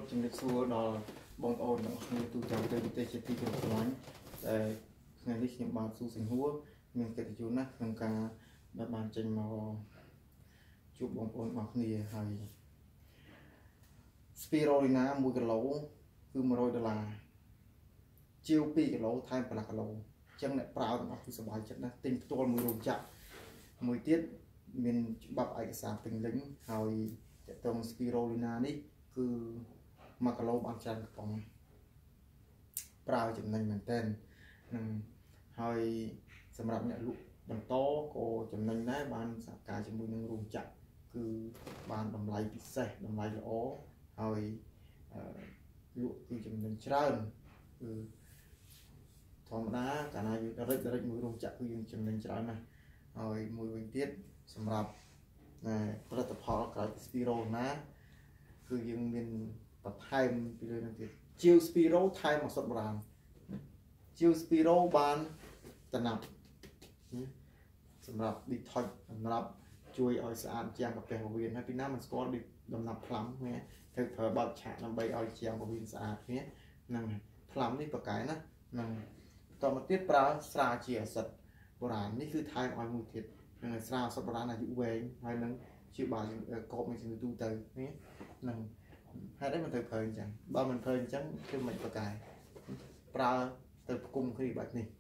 ជំរាបសួរដល់បងប្អូនទាំងអស់គ្នាទូទាំងប្រទេសជាទីគោរពស្រឡាញ់តែថ្ងៃនេះខ្ញុំបាទស៊ូសិង្ហួរមានកិត្តិយសណាស់ក្នុងការដែលបានចេញមកជួបបងប្អូនទាំងអស់គ្នាហើយស្ពីរូលីណា1គីឡូគឺ$100ជាវ2គីឡូថែម5គីឡូអញ្ចឹងអ្នកប្រើទាំងអស់គឺសប្បាយចិត្តណាស់ទិញផ្ទាល់មួយរោងចក្រមួយទៀតមានច្បាប់ឯកសារពេញលេញហើយតើតងស្ពីរូលីណានេះគឺ1គីឡូបានច្រើនកំប៉ុងប្រើចំណេញមែនតើនឹងហើយសម្រាប់អ្នកលក់បន្តក៏ចំណេញដែរបានសហការជាមួយនឹងរោងចក្រគឺបានតម្លៃពិសេសតម្លៃល្អហើយលក់គឺចំណេញច្រើនគឺធម្មតាកាលណាយើងរិចមួយរោងចក្រគឺយើងចំណេញច្រើនណាស់ហើយមួយវិញទៀតសម្រាប់ផលិតផលក្រៅពីស្ពីរូណាគឺយើងមានបន្ថែមពីលើនឹងទៀតជាវស្ពីរូថែមមកសុទ្ធបុរាណជាវស្ពីរូបានតំណាប់សម្រាប់ detox សម្រាប់ជួយឲ្យស្អាតជាងកាពះពោះវៀនហើយពីណាមិនស្គាល់ដំណាប់ផ្លាំគ្នាត្រូវប្រើបោកឆាកដើម្បីឲ្យជាងពោះវៀនស្អាតគ្នាហ្នឹងផ្លាំនេះប្រកែណាហ្នឹងតមកទៀតប្រើស្រាជាអាសិតបុរាណនេះគឺថែមឲ្យមួយទៀតហ្នឹងស្រាអាសិតបុរាណអាយុវែងហើយនឹងជាបាយកបនឹងជំងឺទូទៅនេះហ្នឹងហេតុអីមិនត្រូវប្រើអញ្ចឹងបើមិនប្រើអញ្ចឹងគឺមិនប្រកែប្រើទៅផ្គុំគ្នាបែបនេះ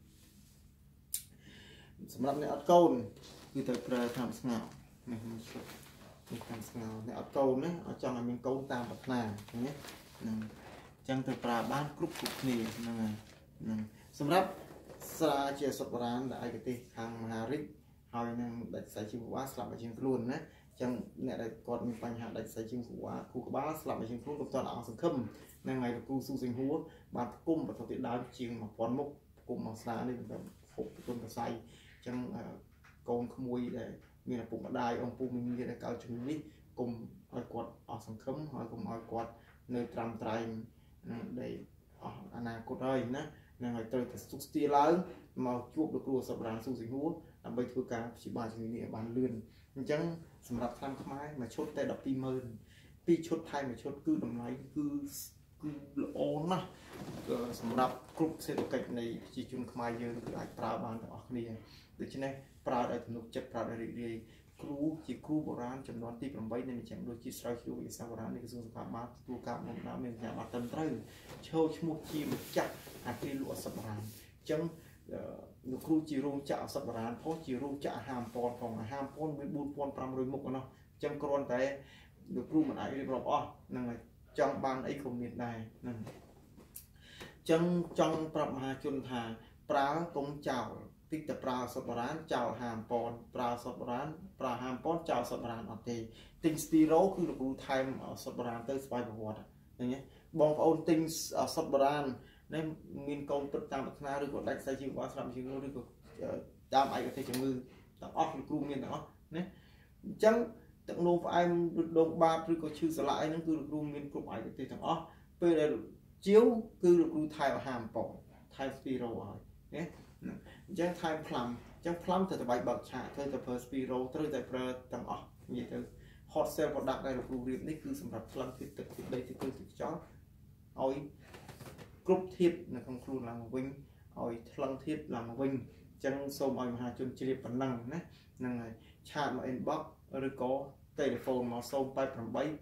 សម្រាប់អ្នកអត់កូនគឺត្រូវប្រើថ្នាំស្ងោរនេះថ្នាំស្ងោរអ្នកអត់កូនណាអត់ចង់ឲ្យមានកូនតាមប្រាថ្នាណាហ្នឹងអញ្ចឹងត្រូវប្រើបានគ្រប់គ្នាហ្នឹងហើយហ្នឹងសម្រាប់ស្រាជាសុទ្ធបុរាណដែលឯកទេសខាងមហារិទ្ធហើយនឹងដាច់ខ្សែជីវវ៉ាស្លាប់ឲ្យជាងខ្លួនណាអញ្ចឹងអ្នកដែលគាត់មានបញ្ហាដាច់ខ្សែជីវវ៉ាគូក្បាលស្លាប់ឲ្យជាងខ្លួនកុំតអស់សង្ឃឹមហ្នឹងហើយលោកគ្រូស៊ូសិង្ហួរបានផ្គុំបន្ទាប់ពីដើមជាង1000មុខផ្គុំមកស្រានេះទៅហូបទុនប្រស័យអញ្ចឹងកូនក្មួយដែលមានឪពុកម្ដាយអង្គពូមីមីដែលកើតជំងឺនេះកុំឲ្យគាត់អស់សង្ឃឹមហើយកុំឲ្យគាត់នៅត្រាំត្រែងដែលអស់អនាគតហើយណានឹងឲ្យត្រូវតែសុខស្ទាឡើងមកជួបលោកគ្រូសុបរានស៊ូសិង្ហួរដើម្បីធ្វើការព្យាបាលជំងឺនេះឲ្យបានលឿនអញ្ចឹងសម្រាប់ឆ្នាំខ្មែរមួយឈុតតែ120,000ពីរឈុតថែមមួយឈុតគឺតម្លៃគឺល្អណាស់សម្រាប់គ្រប់សេដ្ឋកិច្ចនៃប្រជាជនខ្មែរយើងគឺអាចប្រើបានទាំងអស់គ្នាដូច្នេះប្រើដោយទំនុកចិត្តប្រើដោយរីករាយគ្រូជាគ្រូបុរាណចំនួនទី8នៃមជ្ឈមណ្ឌលជាតិស្រាវជ្រាវវិទ្យាសាស្ត្របុរាណនៃក្រសួងសុខាភិបាលទទួលការបណ្ដុះមានការបាត់ត្រឹមត្រូវឈ្មោះជាម្ចាស់អាគារលក់ឱសថបុរាណអញ្ចឹងលោកគ្រូជារោងចក្រឱសថបុរាណផងជារោងចក្រអាហារអំពណ៌ផងអាហារអំពណ៌មាន4500មុខណាអញ្ចឹងគ្រាន់តែលោកគ្រូមិនអាចរៀបរាប់អស់ហ្នឹងហើយចង់បានអីក៏មានដែរហ្នឹងអញ្ចឹងចង់ប្រាប់មហាជនថាប្រើកុំចោលតិចតែប្រើឱសថបុរាណចោលអាហារអំពណ៌ប្រើឱសថបុរាណប្រើអាហារអំពណ៌ចោលឱសថបុរាណអត់ទេទិញស្ទីរ៉ូគឺលោកគ្រូថែមឱសថបុរាណទៅស្វ័យប្រវត្តិឃើញទេបងប្អូនទិញឱសថបុរាណនេះមានកូនព្រឹកតាមប្រាថ្នាឬក៏ដាច់ខ្សែជីវវ៉ាស្រាប់ជាងឬក៏តាមឯកទេសជំងឺទាំងអស់លោកគ្រូមានទាំងអស់ណាអញ្ចឹងទឹកនោមផ្អែមឬដងបាតឬក៏ឈឺសន្លាក់អីហ្នឹងគឺលោកគ្រូមានគ្រប់ឯកទេសទាំងអស់ពេលដែលជាវគឺលោកគ្រូថែមអាហារអំពណ៌ថែមស្ពីរ៉ូឲ្យណាអញ្ចឹងថែមផ្លាំអញ្ចឹងផ្លាំទៅតបៃបើកឆាកត្រូវតែប្រើស្ពីរ៉ូត្រូវតែប្រើទាំងអស់និយាយទៅ hot sale product ដែលលោកគ្រូរៀបនេះគឺសម្រាប់ផ្លាំធាតុទឹកទឹកដីទឹកខ្យល់ឲ្យគ្រប់ធាតុនៅក្នុងខ្លួនឡើងមកវិញឲ្យថ្លឹងធាតុឡើងមកវិញអញ្ចឹងសូមឲ្យមហាជនជ្រាបប៉ុណ្ណឹងណាហ្នឹងហើយឆាតមក inbox ឬក៏ telephone មក088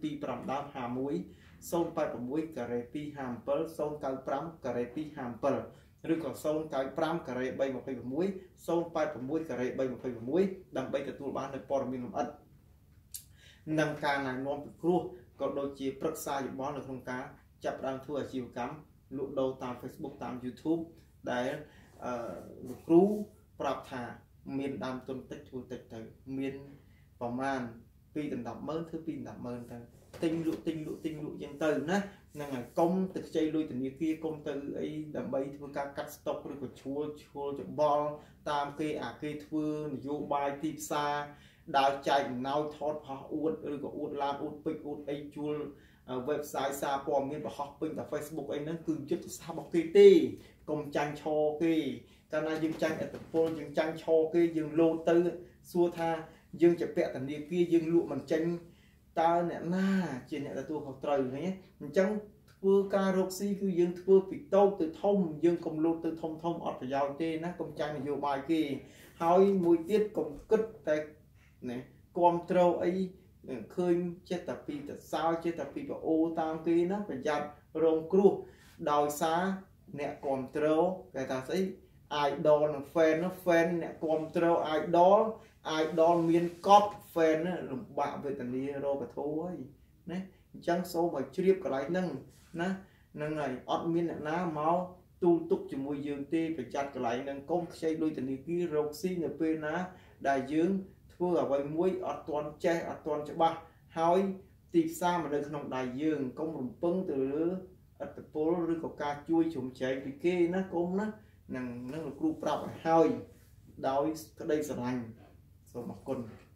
25 51 086 ការ៉េ257 095 ការ៉េ257ឬក៏095ការ៉េ326 086ការ៉េ326ដើម្បីទទួលបាននូវព័ត៌មានលម្អិតនិងការណែនាំពិគ្រោះក៏ដូចជាប្រឹក្សាយោបល់នៅក្នុងការចាប់ផ្ដើមធ្វើអាជីវកម្មលក់ដូរតាម Facebook តាម YouTube ដែលលោកគ្រូប្រាប់ថាមានដើមទុនតិចធ្វើតិចទៅមានប្រមាណពីដណ្ដប់ម៉ឺនធ្វើពីដណ្ដប់ម៉ឺនទៅទិញលក់ចឹងទៅណាហ្នឹងហើយកុំទៅខ្ចីលុយធនាគារកុំទៅអីដើម្បីធ្វើការកាត់ស្តុកឬក៏ឈួលច្បល់តាមគេគេធ្វើនយោបាយទីផ្សារដើរចែកអំណោយថតផុសអួតឬក៏អួតឡានអួតពេជ្រអួតអីជួល website សារព័ត៌មានបរោះពេញតែ Facebook អីហ្នឹងគឺយុទ្ធសាស្ត្ររបស់គេទេកុំចាញ់ឈរគេកាលណាយើងចាញ់អត្តពលយើងចាញ់ឈរគេយើងលោតទៅសួរថាយើងជាពាក់ធនាគារយើងលក់មិនចេញតើអ្នកណាជាអ្នកទទួលខុសត្រូវឃើញទេអញ្ចឹង thưa ca rốt xí cứ dương thưa bị tâu từ thông dương cùng luôn từ thông thông ọt phải giàu tê nó công trang nhiều bài kia hỏi mùi tiết cùng cất tại này con trâu ấy khơi chết tập pi tập sao chết tập pi vào ô tam kia nó phải giặt rồng cru đòi xa nè con trâu cái ta thấy idol fan nó fan nè con trâu idol miền cop fan nó lục bạ về tận đi rồi cả thôi đấy chẳng số mà chụp cái lại nâng nâng này ọt miền ná máu tu túc cho mùi dương tê phải chặt cái lại nâng công xây đôi tận đi kia rồng xi nè pe ná đại dương thưa ở vậy muối ở toàn che ở toàn cho ba hỏi tìm sao mà nơiក្នុងđại dương công rụng pưng từ ở tập phố rồi có ca chui trùng chạy vì kia nó cũng nó là cú prop hỏi đói cái đây sờ lành rồi mặc quần